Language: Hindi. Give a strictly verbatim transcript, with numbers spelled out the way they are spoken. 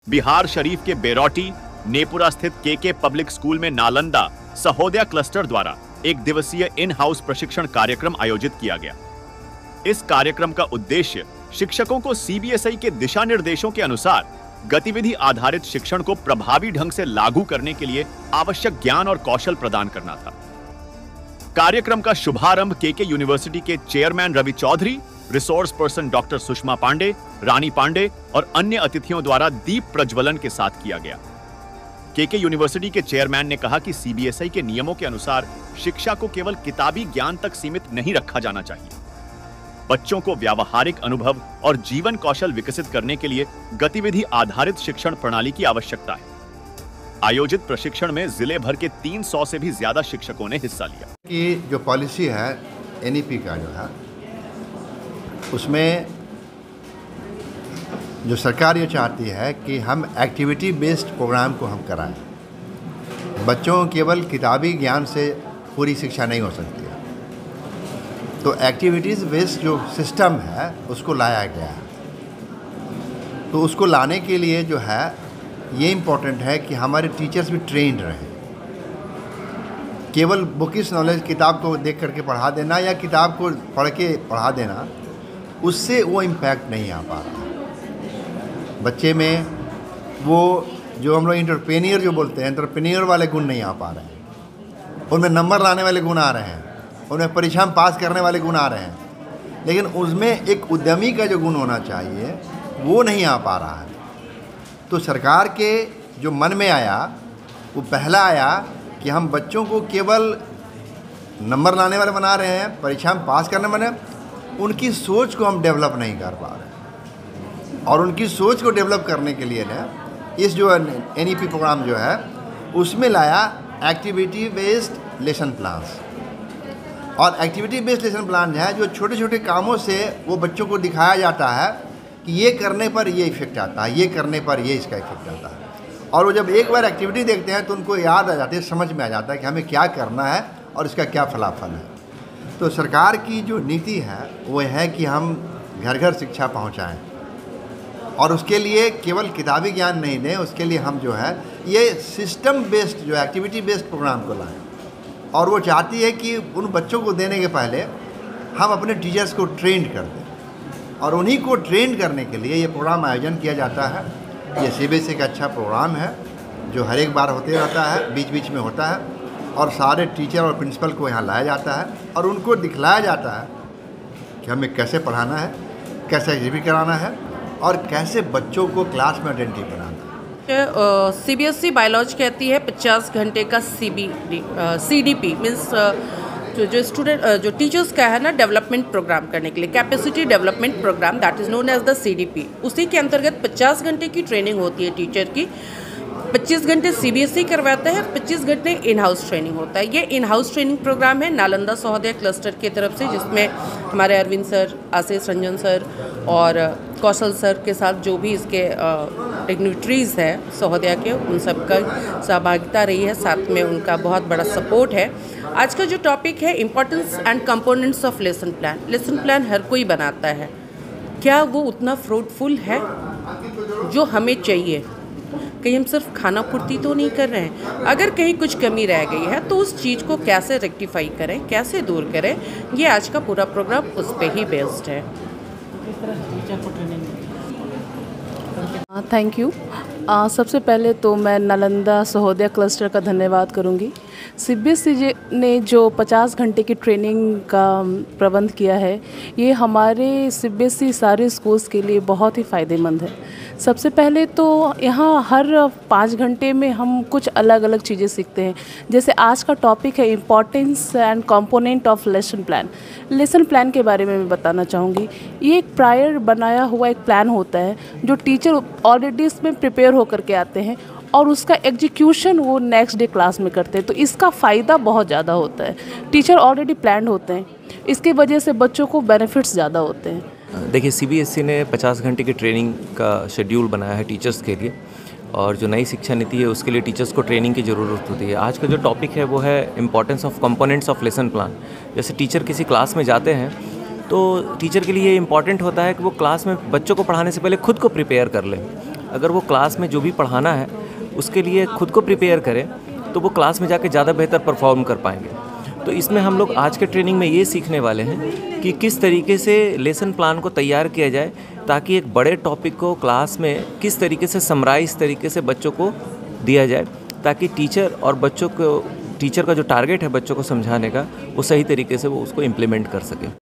बिहार शरीफ के बेरोटी, नेपुरा स्थित केके पब्लिक स्कूल में नालंदा सहोदया क्लस्टर द्वारा एक दिवसीय इन हाउस प्रशिक्षण कार्यक्रम आयोजित किया गया। इस कार्यक्रम का उद्देश्य शिक्षकों को सीबीएसई के दिशा निर्देशों के अनुसार गतिविधि आधारित शिक्षण को प्रभावी ढंग से लागू करने के लिए आवश्यक ज्ञान और कौशल प्रदान करना था। कार्यक्रम का शुभारंभ केके यूनिवर्सिटी के chairman Ravi Chaudhary, resource person doctor Sushma Pandey, Rani Pandey और अन्य अतिथियों द्वारा दीप प्रज्वलन के साथ किया गया। केके यूनिवर्सिटी के चेयरमैन ने कहा कि सीबीएसई के नियमों के अनुसार शिक्षा को केवल किताबी ज्ञान तक सीमित नहीं रखा जाना चाहिए। बच्चों को व्यावहारिक अनुभव और जीवन कौशल विकसित करने के लिए गतिविधि आधारित शिक्षण प्रणाली की आवश्यकता है। आयोजित प्रशिक्षण में जिले भर के तीन सौ से भी ज्यादा शिक्षकों ने हिस्सा लिया। कि जो पॉलिसी है एनईपी का जो है, उसमें जो सरकार ये चाहती है कि हम एक्टिविटी बेस्ड प्रोग्राम को हम कराएं। बच्चों को केवल किताबी ज्ञान से पूरी शिक्षा नहीं हो सकती है, तो एक्टिविटीज़ बेस्ड जो सिस्टम है उसको लाया गया है। तो उसको लाने के लिए जो है ये इम्पोर्टेंट है कि हमारे टीचर्स भी ट्रेंड रहें। केवल बुकिश नॉलेज, किताब को देख करके पढ़ा देना या किताब को पढ़ के पढ़ा देना, उससे वो इम्पैक्ट नहीं आ पा रहा। बच्चे में वो जो हम लोग एंटरप्रेन्योर जो बोलते हैं, एंटरप्रेन्योर वाले गुण नहीं आ पा रहे हैं। उनमें नंबर लाने वाले गुण आ रहे हैं, उनमें परीक्षा में पास करने वाले गुण आ रहे हैं, लेकिन उसमें एक उद्यमी का जो गुण होना चाहिए वो नहीं आ पा रहा है। तो सरकार के जो मन में आया वो पहला आया कि हम बच्चों को केवल नंबर लाने वाले बना रहे हैं, परीक्षा में पास करने वाले, उनकी सोच को हम डेवलप नहीं कर पा रहे हैं। और उनकी सोच को डेवलप करने के लिए ना इस जो एनईपी प्रोग्राम जो है उसमें लाया एक्टिविटी बेस्ड लेसन प्लान्स। और एक्टिविटी बेस्ड लेसन प्लान जो है, जो छोटे छोटे कामों से वो बच्चों को दिखाया जाता है कि ये करने पर ये इफेक्ट आता है, ये करने पर ये इसका इफेक्ट आता है। और वो जब एक बार एक्टिविटी देखते हैं तो उनको याद आ जाती है, समझ में आ जाता है कि हमें क्या करना है और इसका क्या फलाफल है। तो सरकार की जो नीति है वो है कि हम घर घर शिक्षा पहुंचाएं, और उसके लिए केवल किताबी ज्ञान नहीं दें, उसके लिए हम जो है ये सिस्टम बेस्ड जो एक्टिविटी बेस्ड प्रोग्राम को लाएं। और वो चाहती है कि उन बच्चों को देने के पहले हम अपने टीचर्स को ट्रेंड कर दें, और उन्हीं को ट्रेंड करने के लिए ये प्रोग्राम आयोजन किया जाता है। ये सीबीएसई का अच्छा प्रोग्राम है जो हर एक बार होते रहता है, बीच बीच में होता है, और सारे टीचर और प्रिंसिपल को यहाँ लाया जाता है और उनको दिखलाया जाता है कि हमें कैसे पढ़ाना है, कैसे एग्जिबिट कराना है और कैसे बच्चों को क्लास में अटेंटिव बनाना है। सीबीएसई बायोलॉजी कहती है पचास घंटे का सीबीडी सीडीपी मीन्स जो जो स्टूडेंट जो टीचर्स का है ना डेवलपमेंट प्रोग्राम करने के लिए, capacity development programme, that is known as the CDP. उसी के अंतर्गत पचास घंटे की ट्रेनिंग होती है टीचर की। पच्चीस घंटे सीबीएसई करवाता है, पच्चीस घंटे इन हाउस ट्रेनिंग होता है। ये इन हाउस ट्रेनिंग प्रोग्राम है नालंदा सहोदया क्लस्टर की तरफ से, जिसमें हमारे अरविंद सर, आशीष रंजन सर और कौशल सर के साथ जो भी इसके डिग्निटरीज़ है सहोदया के, उन सब का सहभागिता रही है, साथ में उनका बहुत बड़ा सपोर्ट है। आज का जो टॉपिक है importance and components of lesson plan. Lesson plan हर कोई बनाता है, क्या वो उतना फ्रूटफुल है जो हमें चाहिए? कहीं हम सिर्फ खाना पूर्ति तो नहीं कर रहे हैं। अगर कहीं कुछ कमी रह गई है तो उस चीज़ को कैसे रेक्टिफाई करें, कैसे दूर करें, ये आज का पूरा प्रोग्राम उस पर ही बेस्ड है। Thank you. uh, सबसे पहले तो मैं नालंदा सहोदया क्लस्टर का धन्यवाद करूंगी। सीबीएसई ने जो पचास घंटे की ट्रेनिंग का प्रबंध किया है, ये हमारे सीबीएसई सारे स्कूल्स के लिए बहुत ही फ़ायदेमंद है। सबसे पहले तो यहाँ हर पाँच घंटे में हम कुछ अलग अलग चीज़ें सीखते हैं। जैसे आज का टॉपिक है importance and component of lesson plan. Lesson plan के बारे में मैं बताना चाहूँगी। ये एक प्रायर बनाया हुआ एक प्लान होता है जो टीचर ऑलरेडी इसमें प्रिपेयर होकर के आते हैं और उसका एग्जीक्यूशन वो नेक्स्ट डे क्लास में करते हैं। तो इसका फ़ायदा बहुत ज़्यादा होता है। टीचर ऑलरेडी प्लान्ड होते हैं, इसकी वजह से बच्चों को बेनिफिट्स ज़्यादा होते हैं। देखिए, सीबीएसई ने पचास घंटे की ट्रेनिंग का शेड्यूल बनाया है टीचर्स के लिए, और जो नई शिक्षा नीति है उसके लिए टीचर्स को ट्रेनिंग की ज़रूरत होती है। आज का जो टॉपिक है वो है importance of components of lesson plan. जैसे टीचर किसी क्लास में जाते हैं तो टीचर के लिए इम्पॉर्टेंट होता है कि वो क्लास में बच्चों को पढ़ाने से पहले खुद को प्रिपेयर कर लें। अगर वो क्लास में जो भी पढ़ाना है उसके लिए खुद को प्रिपेयर करें तो वो क्लास में जाके ज़्यादा बेहतर परफॉर्म कर पाएंगे। तो इसमें हम लोग आज के ट्रेनिंग में ये सीखने वाले हैं कि किस तरीके से लेसन प्लान को तैयार किया जाए ताकि एक बड़े टॉपिक को क्लास में किस तरीके से समराइज तरीके से बच्चों को दिया जाए ताकि टीचर और बच्चों को टीचर का जो टारगेट है बच्चों को समझाने का वो सही तरीके से वो उसको इम्प्लीमेंट कर सके।